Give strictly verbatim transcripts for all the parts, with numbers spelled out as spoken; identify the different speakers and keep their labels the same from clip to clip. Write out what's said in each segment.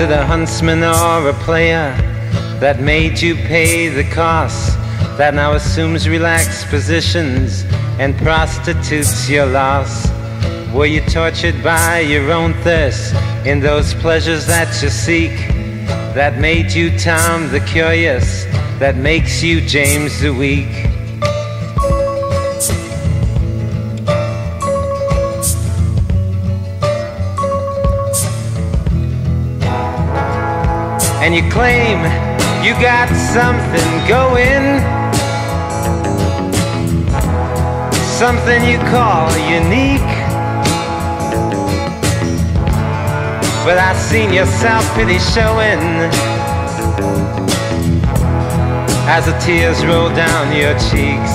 Speaker 1: it a huntsman or a player that made you pay the cost, that now assumes relaxed positions and prostitutes your loss? Were you tortured by your own thirst in those pleasures that you seek, that made you Tom the Curious, that makes you James the Weak? And you claim you got something going, something you call unique. But I've seen your self-pity showing as the tears roll down your cheeks.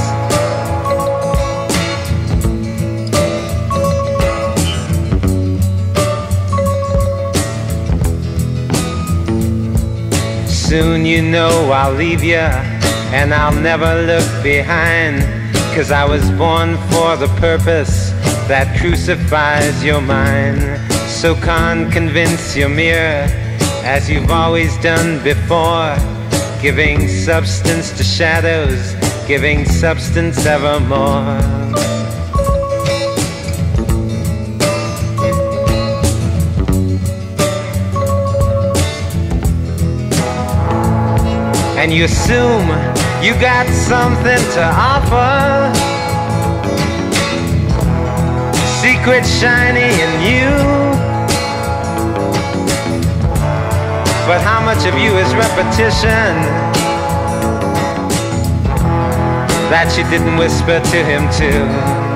Speaker 1: Soon you know I'll leave you, and I'll never look behind, 'cause I was born for the purpose that crucifies your mind. So can't convince your mirror, as you've always done before, giving substance to shadows, giving substance evermore. And you assume you got something to offer, secret shiny in you. But how much of you is repetition that you didn't whisper to him too?